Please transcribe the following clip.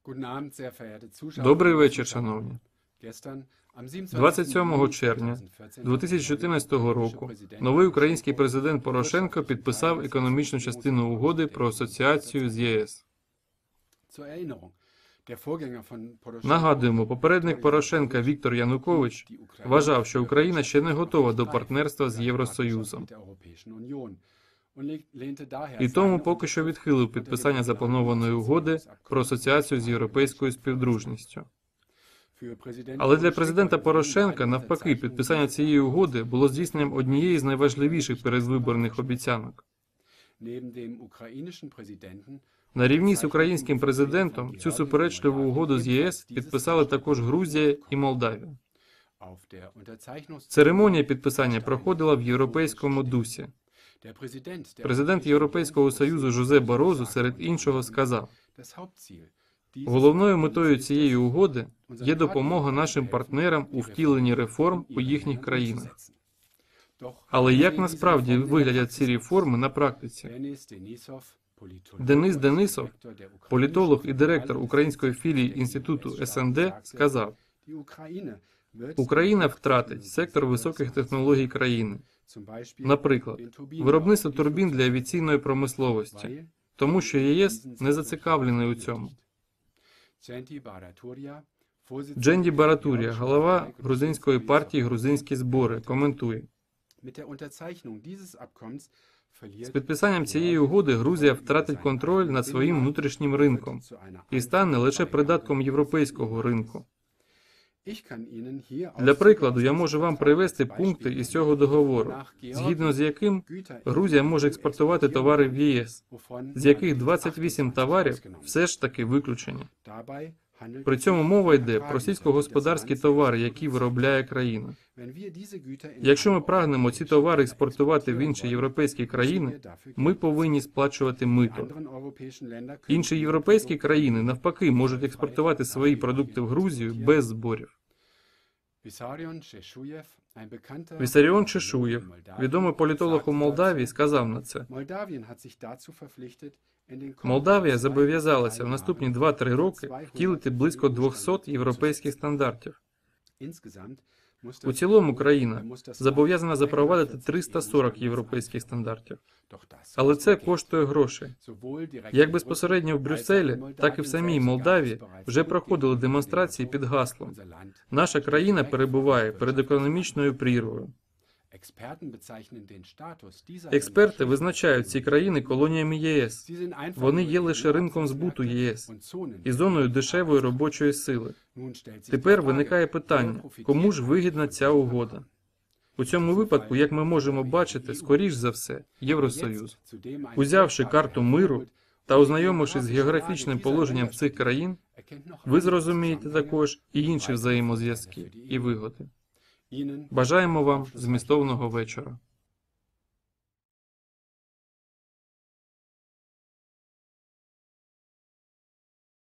Добрий вечір, шановні. 27 червня 2014 року новий український президент Порошенко підписав економічну частину угоди про асоціацію з ЄС. Нагадуємо, попередник Порошенка Віктор Янукович вважав, що Україна ще не готова до партнерства з Євросоюзом. І тому поки що відхилив підписання запланованої угоди про асоціацію з європейською співдружністю. Але для президента Порошенка, навпаки, підписання цієї угоди було здійсненням однієї з найважливіших передвиборних обіцянок. На рівні з українським президентом цю суперечливу угоду з ЄС підписали також Грузія і Молдавія. Церемонія підписання проходила в європейському дусі. Президент Європейського Союзу Жозе Барозу, серед іншого, сказав: «Головною метою цієї угоди є допомога нашим партнерам у втіленні реформ у їхніх країнах». Але як насправді виглядять ці реформи на практиці? Денис Денисов, політолог і директор української філії Інституту СНД, сказав: «Україна втратить сектор високих технологій країни, наприклад, виробництво турбін для авіаційної промисловості, тому що ЄС не зацікавлений у цьому». Дженді Баратурія, голова грузинської партії «Грузинські збори», коментує: «З підписанням цієї угоди Грузія втратить контроль над своїм внутрішнім ринком і стане лише придатком європейського ринку». Для прикладу, я можу вам привести пункти із цього договору, згідно з яким Грузія може експортувати товари в ЄС, з яких 28 товарів все ж таки виключені. При цьому мова йде про сільськогосподарські товари, які виробляє країна. Якщо ми прагнемо ці товари експортувати в інші європейські країни, ми повинні сплачувати мито. Інші європейські країни, навпаки, можуть експортувати свої продукти в Грузію без зборів. Вісаріон Чешуєв, відомий політолог у Молдавії, сказав на це: «Молдавія зобов'язалася в наступні 2-3 роки втілити близько 200 європейських стандартів. У цілому країна зобов'язана запровадити 340 європейських стандартів. Але це коштує грошей. Як безпосередньо в Брюсселі, так і в самій Молдавії вже проходили демонстрації під гаслом: «Наша країна перебуває перед економічною прірвою». Експерти визначають ці країни колоніями ЄС. Вони є лише ринком збуту ЄС і зоною дешевої робочої сили. Тепер виникає питання, кому ж вигідна ця угода? У цьому випадку, як ми можемо бачити, скоріш за все, Євросоюз. Узявши карту миру та ознайомившись з географічним положенням цих країн, ви зрозумієте також і інші взаємозв'язки і вигоди. Бажаємо вам змістовного вечора.